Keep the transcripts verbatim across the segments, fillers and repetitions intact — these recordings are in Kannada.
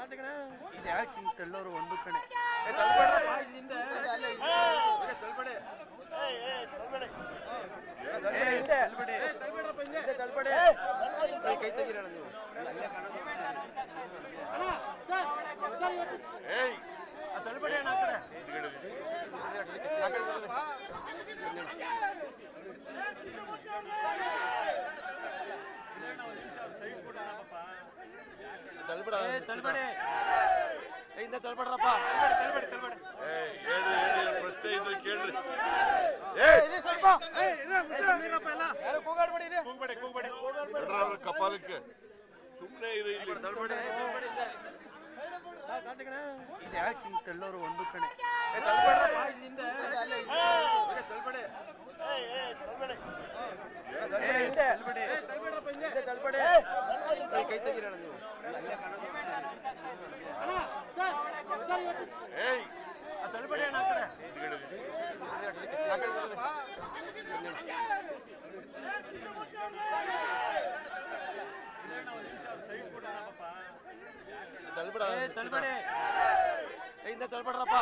ಇದು ಯಾಕೆ ಹಿಂಗೆ ತೆಳ್ಳೋರು ಒಂದು ಕಣೆ ಕೈ ತೆಗಿರೋಣ ನೀವು ತಳ್ಬೇಡಿ ಅಣ್ಣ ತಳ್ಬೇಡ ತಳ್ಬೇಡಿ ಕೈಯಿಂದ ತಳ್ಬೇಡ್ರಪ್ಪ ಪ್ರಶ್ನೆ ಇದ್ರೆ ಕೇಳ್ರಿ ಸ್ವಲ್ಪ ಯಾರು ಕೂಗಾಡ್ಬೇಡಿ ಕಪಾಲಕ್ಕೆ ಸುಮ್ಮನೆ ಇದೆ ಇಲ್ಲಿ ತಳ್ಬೇಡಿ ಇದು ಯಾಕೆ ಹಿಂಗೆ ತೆಳ್ಳೋರು ಒಂದು ಕಣೆ ಕೈ ತೆಗಿರೋಣ ನೀವು ತಳ್ಬೇಡಿ ಅಣ್ಣ ತಳ್ಬೇಡ ತಳ್ಬೇಡಿ ಕೈಯಿಂದ ತಳ್ಬೇಡ್ರಪ್ಪ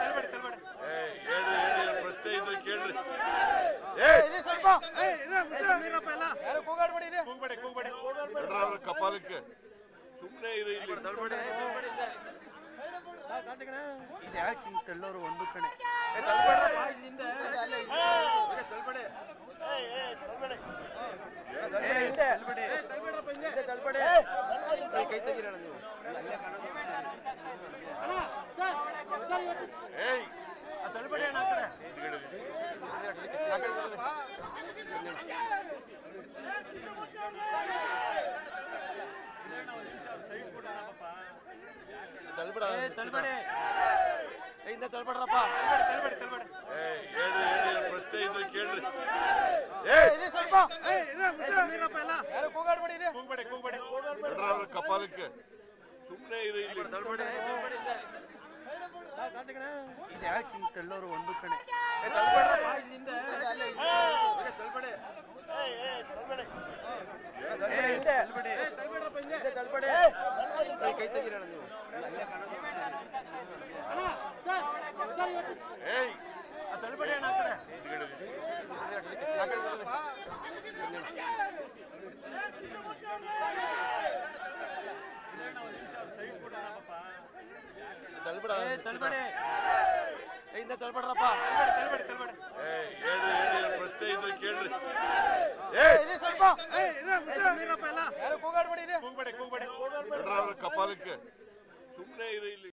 ಪ್ರಶ್ನೆ ಇದ್ರೆ ಕೇಳ್ರಿ ಸ್ವಲ್ಪ ಯಾರು ಕೂಗಾಡ್ಬೇಡಿ ಕಪಾಲಕ್ಕೆ ಸುಮ್ಮನೆ ಇದೆ ಇಲ್ಲಿ ತಳ್ಬೇಡಿ ಇದು ಯಾಕೆ ಹಿಂಗೆ ತೆಳ್ಳೋರು ಒಂದು ಕಣೆ ಕೈ ತೆಗಿರೋಣ ನೀವು ತಳ್ಬೇಡಿ ಅಣ್ಣ ತಳ್ಬೇಡ ತಳ್ಬೇಡಿ ಕೈಯಿಂದ ತಳ್ಬೇಡ್ರಪ್ಪ ಪ್ರಶ್ನೆ ಇದ್ರೆ ಕೇಳ್ರಿ ಸ್ವಲ್ಪ ಯಾರು ಕೂಗಾಡ್ಬೇಡಿ ಕಪಾಲಕ್ಕೆ ಸುಮ್ಮನೆ ಇದೆ ಇಲ್ಲಿ ಇದು ಯಾಕೆ ಹಿಂಗೆ ತೆಳ್ಳೋರು ಒಂದು ಕಣೆ ಕೈ ತೆಗಿರೋಣ ನೀವು ತಳ್ಬೇಡಿ ಅಣ್ಣ ತಳ್ಬೇಡ ತಳ್ಬೇಡಿ ಕೈಯಿಂದ ತಳ್ಬೇಡ್ರಪ್ಪ ಪ್ರಶ್ನೆ ಇದ್ರೆ ಕೇಳ್ರಿ ಸ್ವಲ್ಪ ಯಾರು ಕೂಗಾಡ್ಬೇಡಿ ಕಪಾಲಕ್ಕೆ ಸುಮ್ಮನೆ ಇದೆ ಇಲ್ಲಿ